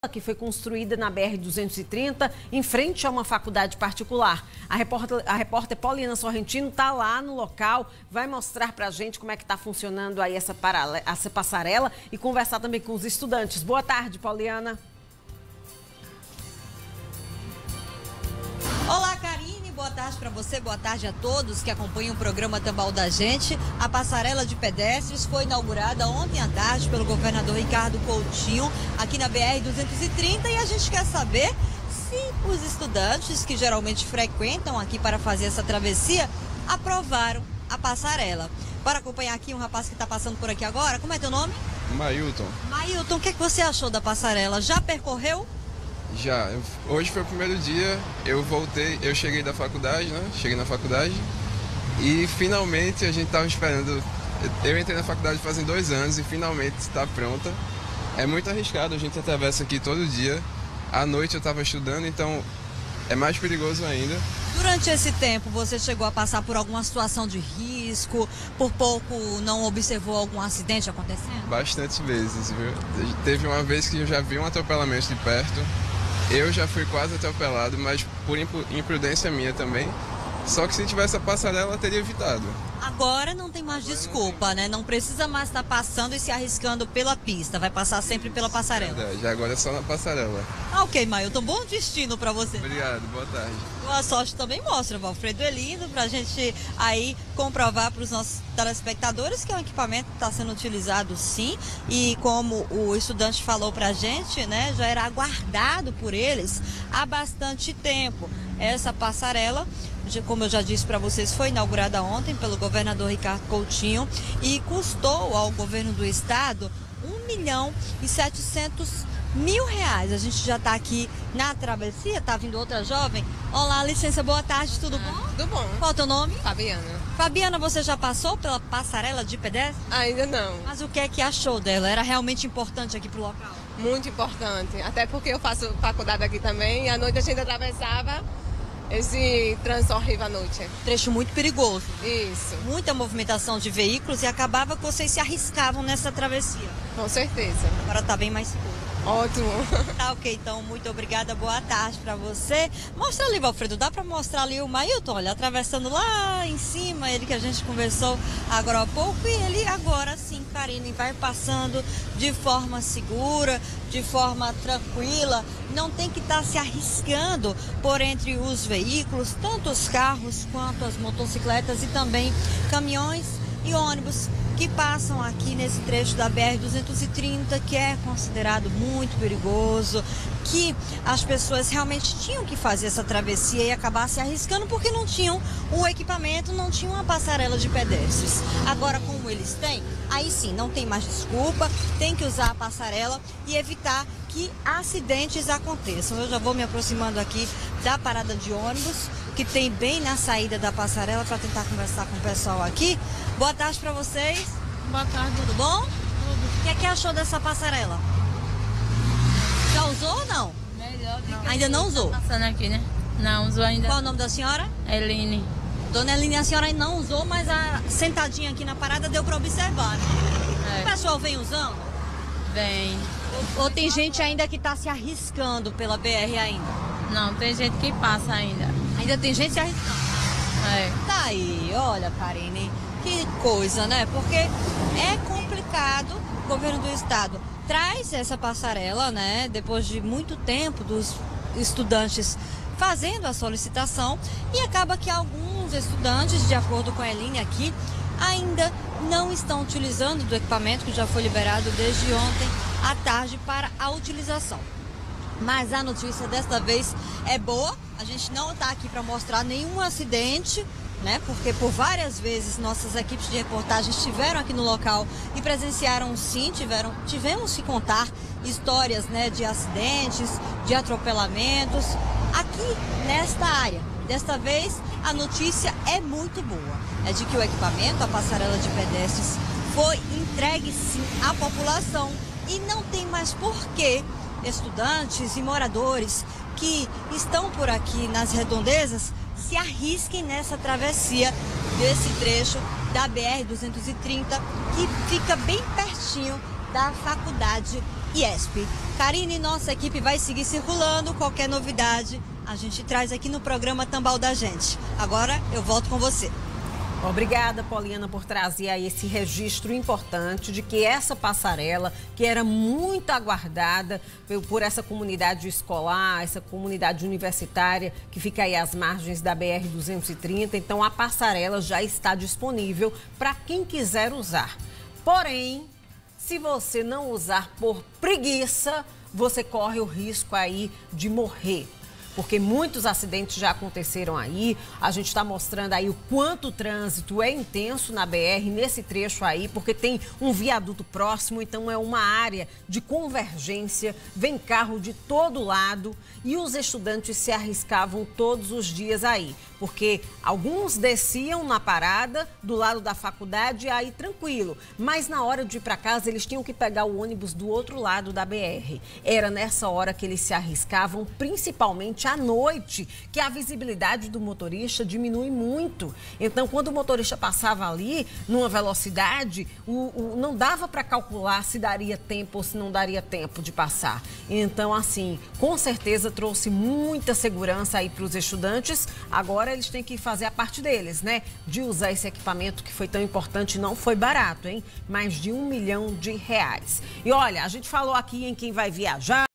que foi construída na BR-230, em frente a uma faculdade particular. A repórter Pauliana Sorrentino está lá no local, vai mostrar para a gente como é que está funcionando aí essa passarela e conversar também com os estudantes. Boa tarde, Pauliana. Olá, Karine. Boa tarde para você, boa tarde a todos que acompanham o programa Tambal da Gente. A passarela de pedestres foi inaugurada ontem à tarde pelo governador Ricardo Coutinho, aqui na BR-230, e a gente quer saber se os estudantes que geralmente frequentam aqui para fazer essa travessia aprovaram a passarela. Para acompanhar aqui um rapaz que está passando por aqui agora, como é teu nome? Mailton. Mailton, o que você achou da passarela? Já percorreu? Já. Hoje foi o primeiro dia, eu voltei, eu cheguei da faculdade, né? Cheguei na faculdade e finalmente a gente estava esperando. Eu entrei na faculdade fazem 2 anos e finalmente está pronta. É muito arriscado, a gente atravessa aqui todo dia. À noite eu estava estudando, então é mais perigoso ainda. Durante esse tempo, você chegou a passar por alguma situação de risco? Por pouco não observou algum acidente acontecendo? Bastante vezes, viu? Teve uma vez que eu já vi um atropelamento de perto. Eu já fui quase atropelado, mas por imprudência minha também. Só que se tivesse a passarela, eu teria evitado. Agora não tem mais desculpa, né? Não precisa mais estar passando e se arriscando pela pista. Vai passar sempre pela passarela. Verdade, agora é só na passarela. Ok, Mailton. Bom destino para você. Obrigado, boa tarde. Boa sorte também mostra, Valfredo Elindo, para a gente aí comprovar para os nossos telespectadores que o equipamento está sendo utilizado sim. E como o estudante falou para a gente, né? Já era aguardado por eles há bastante tempo. Essa passarela, como eu já disse para vocês, foi inaugurada ontem pelo governador Ricardo Coutinho e custou ao governo do estado R$1.700.000. A gente já está aqui na travessia, tá vindo outra jovem. Olá, licença, boa tarde, tudo bom? Tudo bom. Qual é o teu nome? Fabiana. Fabiana, você já passou pela passarela de pedestres? Ainda não. Mas o que é que achou dela? Era realmente importante aqui pro local? Muito importante, até porque eu faço faculdade aqui também e à noite a gente atravessava esse trânsito horrível à noite. Trecho muito perigoso. Isso. Muita movimentação de veículos e acabava que vocês se arriscavam nessa travessia. Com certeza. Agora tá bem mais seguro. Ótimo. Tá ok, então muito obrigada, boa tarde pra você. Mostra ali, Valfredo, dá pra mostrar ali o Mailton, olha, atravessando lá em cima, ele que a gente conversou agora há pouco, e ele agora sim, Karine, vai passando de forma segura, de forma tranquila, não tem que estar se arriscando por entre os veículos, tanto os carros quanto as motocicletas e também caminhões e ônibus que passam aqui nesse trecho da BR-230, que é considerado muito perigoso, que as pessoas realmente tinham que fazer essa travessia e acabar se arriscando porque não tinham o equipamento, não tinham uma passarela de pedestres. Agora, como eles têm, aí sim, não tem mais desculpa, tem que usar a passarela e evitar que acidentes aconteçam. Eu já vou me aproximando aqui da parada de ônibus, que tem bem na saída da passarela, para tentar conversar com o pessoal aqui. Boa tarde para vocês. Boa tarde. Tudo bom? Tudo. O que é que achou dessa passarela? Já usou ou não? Melhor do que Ainda não usou? Tá passando aqui, né? Não usou ainda. Qual o nome da senhora? Eline. Dona Eline, a senhora ainda não usou, mas sentadinha aqui na parada deu para observar, né? O pessoal vem usando? Vem. Ou tem gente ainda que está se arriscando pela BR ainda? Não, tem gente que passa ainda. Ainda tem gente se arriscando? É. Tá aí, olha, Karine, que coisa, né? Porque é complicado, o governo do estado traz essa passarela, né? Depois de muito tempo dos estudantes fazendo a solicitação e acaba que alguns estudantes, de acordo com a Eline aqui, ainda não estão utilizando do equipamento que já foi liberado desde ontem à tarde para a utilização. Mas a notícia desta vez é boa, a gente não está aqui para mostrar nenhum acidente, né? Porque por várias vezes nossas equipes de reportagem estiveram aqui no local e presenciaram sim, tivemos que contar histórias, né, de acidentes, de atropelamentos aqui nesta área. Desta vez a notícia é muito boa, é de que o equipamento, a passarela de pedestres, foi entregue sim à população e não tem mais porquê estudantes e moradores que estão por aqui nas redondezas se arrisquem nessa travessia desse trecho da BR-230, que fica bem pertinho da faculdade IESP. Karine, nossa equipe vai seguir circulando. Qualquer novidade, a gente traz aqui no programa Tambal da Gente. Agora eu volto com você. Obrigada, Poliana, por trazer aí esse registro importante de que essa passarela, que era muito aguardada por essa comunidade escolar, essa comunidade universitária que fica aí às margens da BR-230, então a passarela já está disponível para quem quiser usar. Porém, se você não usar por preguiça, você corre o risco aí de morrer. Porque muitos acidentes já aconteceram aí. A gente está mostrando aí o quanto o trânsito é intenso na BR, nesse trecho aí, porque tem um viaduto próximo, então é uma área de convergência, vem carro de todo lado e os estudantes se arriscavam todos os dias aí. Porque alguns desciam na parada do lado da faculdade, aí tranquilo. Mas na hora de ir para casa, eles tinham que pegar o ônibus do outro lado da BR. Era nessa hora que eles se arriscavam, principalmente à noite, que a visibilidade do motorista diminui muito. Então, quando o motorista passava ali, numa velocidade, não dava para calcular se daria tempo ou se não daria tempo de passar. Então, assim, com certeza trouxe muita segurança aí para os estudantes. Agora eles têm que fazer a parte deles, né? De usar esse equipamento que foi tão importante, não foi barato, hein? Mais de R$1 milhão. E olha, a gente falou aqui em quem vai viajar.